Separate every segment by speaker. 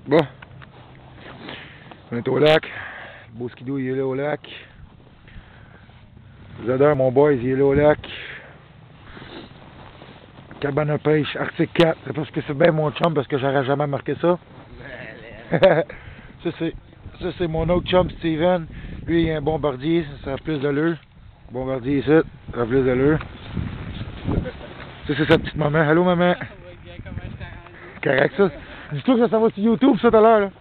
Speaker 1: Bon. On est au lac. Le beau skidoo, il est là au lac. Zader, mon boy, il est là au lac. Cabane à pêche, Arctique 4. C'est parce que c'est bien mon chum, parce que j'aurais jamais marqué ça. Ça, c'est mon autre chum, Steven. Lui, il est un bombardier, ça a plus d'allure. Bombardier ici, ça a plus d'allure. Ça, c'est sa petite maman. Allô, maman? Correct, ça. Dis-toi que ça s'en va sur YouTube, ça, tout à l'heure, là.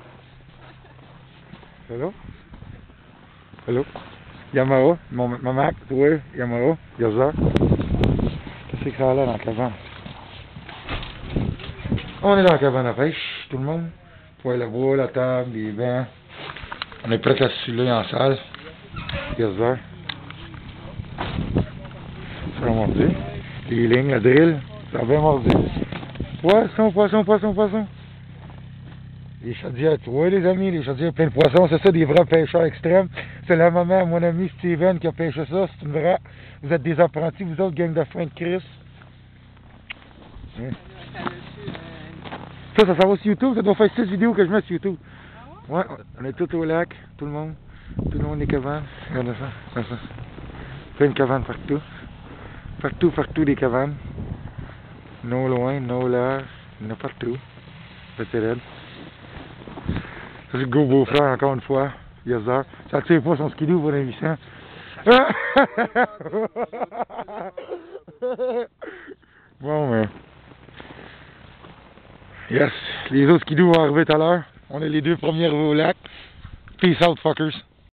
Speaker 1: Allô? Allô? Yamaha, ma Mac, oui, Yamaha, Yaza. Qu'est-ce que ça a là dans la cabane? On est dans la cabane à pêche, tout le monde. Poêle à bois, la table, les bancs. On est prêt à se saouler en salle. Yaza. Ça a mordu. Les lignes, la drill, ça a bien mordu. Poisson, poisson, poisson, poisson. Les chaudières, tu vois les amis, les chaudières plein de poissons, c'est ça des vrais pêcheurs extrêmes. C'est la maman, mon ami Steven qui a pêché ça, c'est une vraie. Vous êtes des apprentis, vous autres, gang de fin de Chris. Hein? Ça va sur YouTube, ça doit faire 6 vidéos que je mets sur YouTube. Ouais, on est tous au lac, tout le monde. Tout le monde des cabanes. Regardez ça, regardez ça. Plein de cabanes partout. Partout des cabanes. Non loin, non large, il y en a partout. C'est raide. C'est le gros beau-frère, encore une fois. Yazer. Ça tire pas son skidoo pour l'invissant. Bon, mais. Yes. Les autres skidoo vont arriver tout à l'heure. On est les deux premiers arrivés au lac. Peace out, fuckers.